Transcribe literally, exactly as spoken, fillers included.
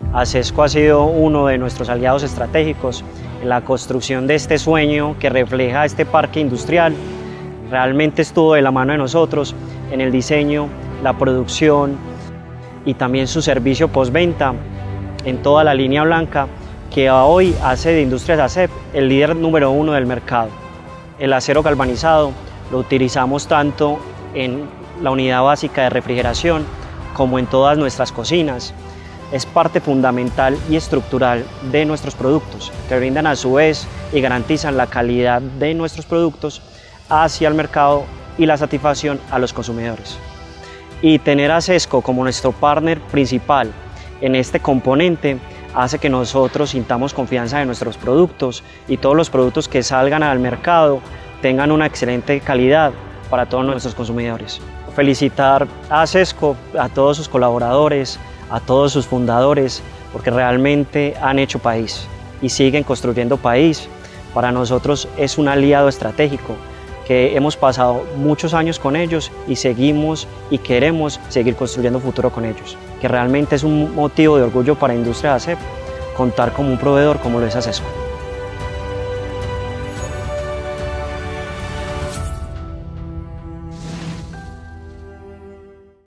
Asesco ha sido uno de nuestros aliados estratégicos en la construcción de este sueño que refleja este parque industrial. Realmente estuvo de la mano de nosotros en el diseño, la producción y también su servicio postventa en toda la línea blanca que hoy hace de Industrias ASEP el líder número uno del mercado. El acero galvanizado lo utilizamos tanto en la unidad básica de refrigeración como en todas nuestras cocinas. Es parte fundamental y estructural de nuestros productos, que brindan a su vez y garantizan la calidad de nuestros productos hacia el mercado y la satisfacción a los consumidores. Y tener a Asesco como nuestro partner principal en este componente hace que nosotros sintamos confianza en nuestros productos y todos los productos que salgan al mercado tengan una excelente calidad para todos nuestros consumidores. Felicitar a Asesco, a todos sus colaboradores, a todos sus fundadores, porque realmente han hecho país y siguen construyendo país. Para nosotros es un aliado estratégico que hemos pasado muchos años con ellos y seguimos y queremos seguir construyendo futuro con ellos, que realmente es un motivo de orgullo para Industrias ASEP contar con un proveedor como lo es Asesco.